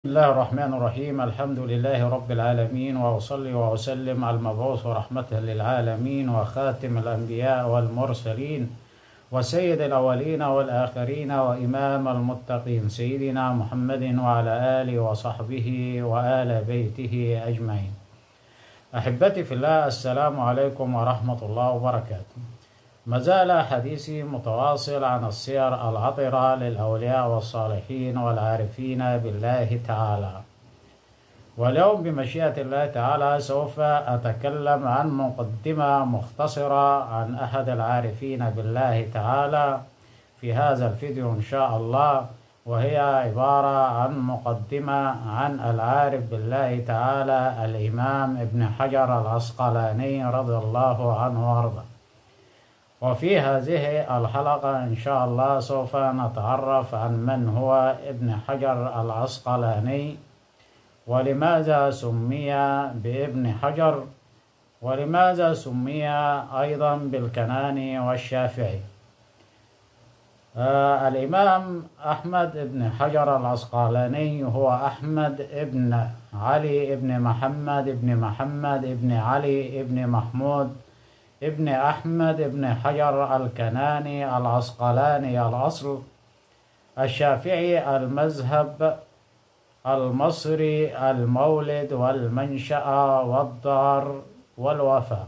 بسم الله الرحمن الرحيم. الحمد لله رب العالمين، وأصلي وأسلم على المبعوث رحمة للعالمين وخاتم الأنبياء والمرسلين وسيد الأولين والآخرين وإمام المتقين سيدنا محمد وعلى آله وصحبه وآل بيته أجمعين. أحبتي في الله، السلام عليكم ورحمة الله وبركاته. ما زال حديثي متواصل عن السير العطرة للأولياء والصالحين والعارفين بالله تعالى، واليوم بمشيئة الله تعالى سوف أتكلم عن مقدمة مختصرة عن أحد العارفين بالله تعالى في هذا الفيديو إن شاء الله، وهي عبارة عن مقدمة عن العارف بالله تعالى الإمام ابن حجر العسقلاني رضي الله عنه وارضاه. وفي هذه الحلقة إن شاء الله سوف نتعرف عن من هو ابن حجر العسقلاني، ولماذا سمي بابن حجر، ولماذا سمي أيضا بالكناني والشافعي. الإمام أحمد بن حجر العسقلاني هو أحمد ابن علي ابن محمد ابن محمد ابن علي ابن محمود ابن أحمد ابن حجر الكناني العسقلاني الأصل، الشافعي المذهب، المصري المولد والمنشأ والدار والوفاة.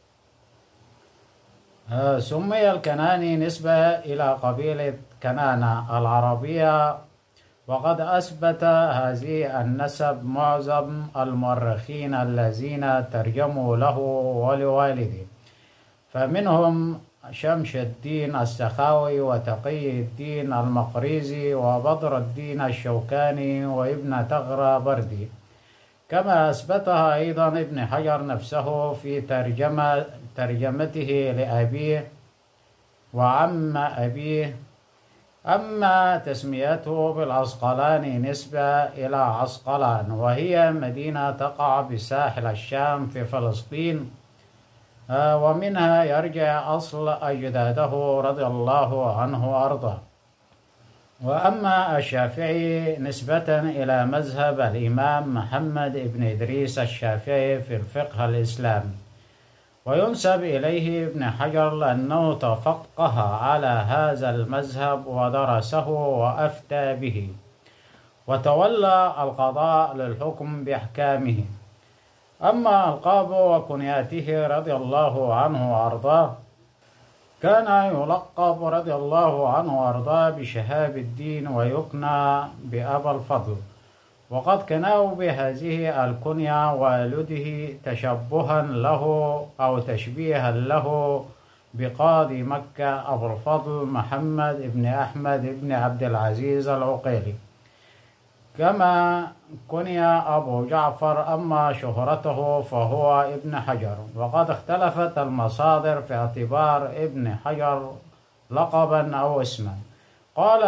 سمي الكناني نسبة إلى قبيلة كنانة العربية، وقد أثبت هذه النسب معظم المؤرخين الذين ترجموا له ولوالده، فمنهم شمس الدين السخاوي وتقي الدين المقريزي وبدر الدين الشوكاني وابن تغرى بردي، كما أثبتها أيضا ابن حجر نفسه في ترجمته لأبيه وعم أبيه. أما تسميته بالعسقلاني نسبة إلى عسقلان، وهي مدينة تقع بساحل الشام في فلسطين، ومنها يرجع أصل أجداده رضي الله عنه وأرضاه. وأما الشافعي نسبة إلى مذهب الإمام محمد بن إدريس الشافعي في الفقه الإسلامي، وينسب إليه ابن حجر لأنه تفقه على هذا المذهب ودرسه وأفتى به، وتولى القضاء للحكم بأحكامه. أما ألقابه وكنياته رضي الله عنه وأرضاه، كان يلقب رضي الله عنه وأرضاه بشهاب الدين ويكنى بأبا الفضل، وقد كناه بهذه الكنية والده تشبها له أو تشبيها له بقاضي مكة أبو الفضل محمد بن أحمد بن عبد العزيز العقيلي، كما كني أبو جعفر. أما شهرته فهو ابن حجر، وقد اختلفت المصادر في اعتبار ابن حجر لقبا أو اسما. قال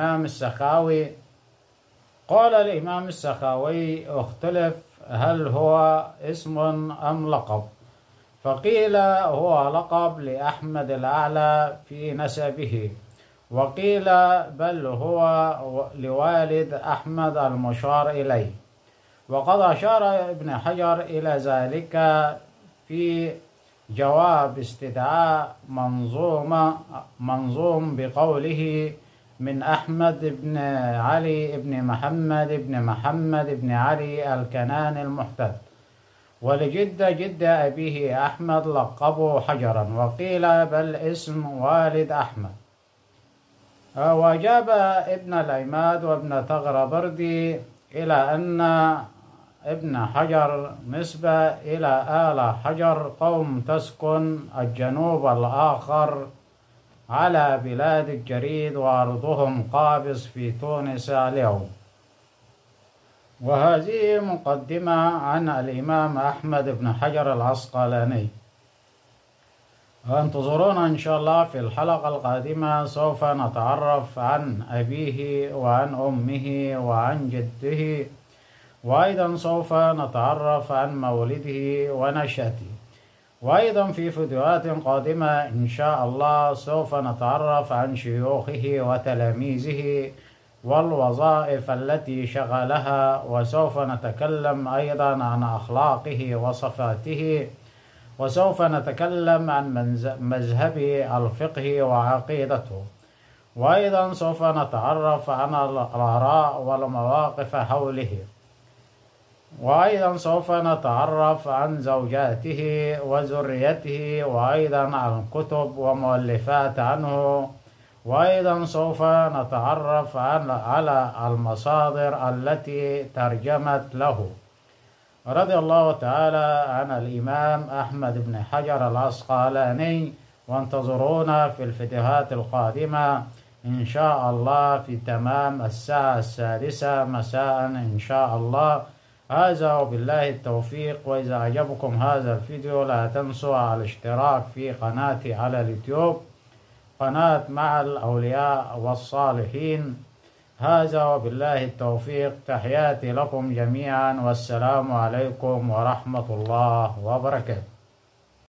الإمام السخاوي اختلف هل هو اسم أم لقب، فقيل هو لقب لأحمد الأعلى في نسبه، وقيل بل هو لوالد أحمد المشار إليه. وقد أشار ابن حجر إلى ذلك في جواب استدعاء منظوم بقوله من أحمد بن علي بن محمد بن علي الكناني المحتد، ولجد أبيه أحمد لقبه حجرا، وقيل بل اسم والد أحمد. وأجاب ابن العماد وابن تغرى بردي إلى أن ابن حجر نسبة إلى آل حجر، قوم تسكن الجنوب الآخر على بلاد الجريد، وأرضهم قابس في تونس اليوم. وهذه مقدمة عن الإمام أحمد بن حجر العسقلاني. انتظرونا إن شاء الله في الحلقة القادمة، سوف نتعرف عن أبيه وعن أمه وعن جده، وأيضا سوف نتعرف عن مولده ونشأته. وأيضا في فيديوهات قادمة إن شاء الله سوف نتعرف عن شيوخه وتلاميذه والوظائف التي شغلها، وسوف نتكلم أيضا عن أخلاقه وصفاته، وسوف نتكلم عن مذهب الفقه وعقيدته، وأيضا سوف نتعرف عن الآراء والمواقف حوله، وأيضا سوف نتعرف عن زوجاته وذريته، وأيضا عن كتب ومؤلفات عنه، وأيضا سوف نتعرف على المصادر التي ترجمت له. رضي الله تعالى عن الإمام أحمد بن حجر العسقلاني، وانتظرونا في الفيديوهات القادمة إن شاء الله في تمام الساعة 6 مساء إن شاء الله. هذا وبالله التوفيق. وإذا أعجبكم هذا الفيديو لا تنسوا الاشتراك في قناتي على اليوتيوب، قناة مع الأولياء والصالحين. هذا وبالله التوفيق. تحياتي لكم جميعا، والسلام عليكم ورحمة الله وبركاته.